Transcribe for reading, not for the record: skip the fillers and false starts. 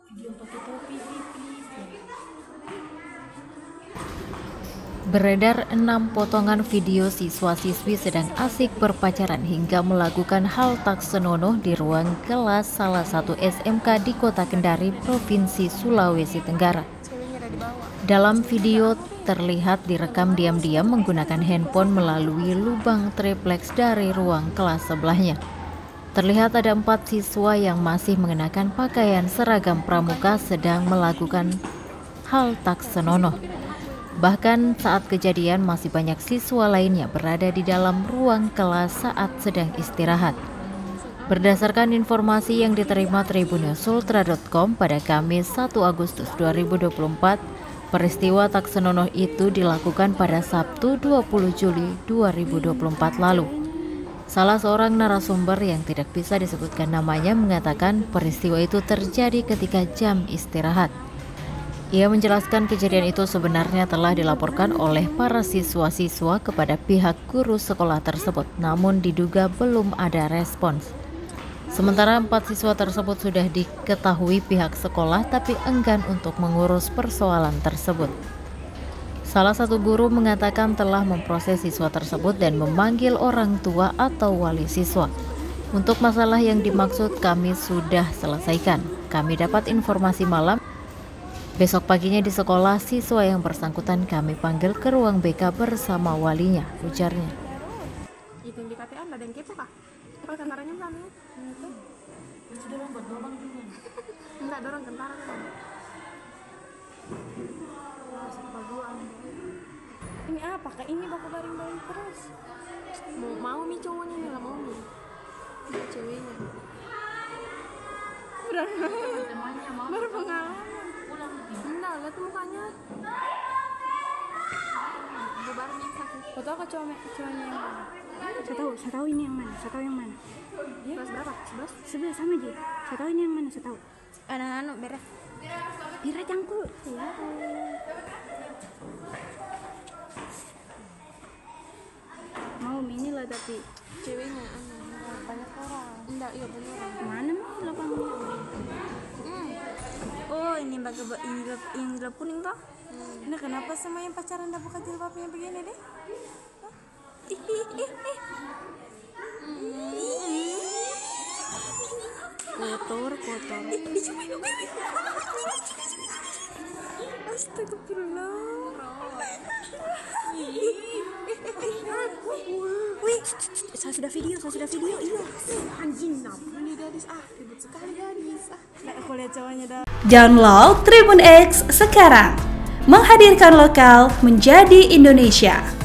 Beredar 6 potongan video siswa-siswi sedang asik berpacaran hingga melakukan hal tak senonoh di ruang kelas salah satu SMK di Kota Kendari, Provinsi Sulawesi Tenggara. Dalam video terlihat direkam diam-diam menggunakan handphone melalui lubang tripleks dari ruang kelas sebelahnya. Terlihat ada 4 siswa yang masih mengenakan pakaian seragam pramuka sedang melakukan hal tak senonoh. Bahkan saat kejadian masih banyak siswa lainnya berada di dalam ruang kelas saat sedang istirahat. Berdasarkan informasi yang diterima tribunnews.ultra.com pada Kamis 1 Agustus 2024, peristiwa tak senonoh itu dilakukan pada Sabtu 20 Juli 2024 lalu. Salah seorang narasumber yang tidak bisa disebutkan namanya mengatakan peristiwa itu terjadi ketika jam istirahat. Ia menjelaskan kejadian itu sebenarnya telah dilaporkan oleh para siswa-siswa kepada pihak guru sekolah tersebut, namun diduga belum ada respons. Sementara 4 siswa tersebut sudah diketahui pihak sekolah tapi enggan untuk mengurus persoalan tersebut. Salah satu guru mengatakan telah memproses siswa tersebut dan memanggil orang tua atau wali siswa. Untuk masalah yang dimaksud kami sudah selesaikan. Kami dapat informasi malam. Besok paginya di sekolah, siswa yang bersangkutan kami panggil ke ruang BK bersama walinya, ujarnya. Itu di KTA ada yang kepo kah? Kalau tentaranya belum ya? Itu sudah lompat lubang juga. Enggak, dorong tentara kan. Ini apa? Kak ini baku baring-baring terus. Mau mi cowoknya nih lah, mau mi. Ceweknya. Berpengalaman. Enggak, lihat mukanya. Bubarnya yang sakit. Kau tahu kak cowoknya yang mana? Saya tahu ini yang mana. Saya tahu yang mana. Ya? Kelas berapa? 11 sama aja. Saya tahu ini yang mana, saya tahu. Anu beres. Bira cangkul. Ya. Mau mini lah tapi Ceweknya banyak orang. Enggak, iya banyak orang. mana mah lapangnya? Oh, ini yang gelap kuning toh? Nah, kenapa sama yang pacaran dah buka jilbabnya begini deh? Kotor. Astagfirullah. Wih, saya sudah video, iya. Anjing, ini gadis ribut sekali gadis. Aku lihat cowoknya dah. Download Tribun X sekarang, menghadirkan lokal menjadi Indonesia.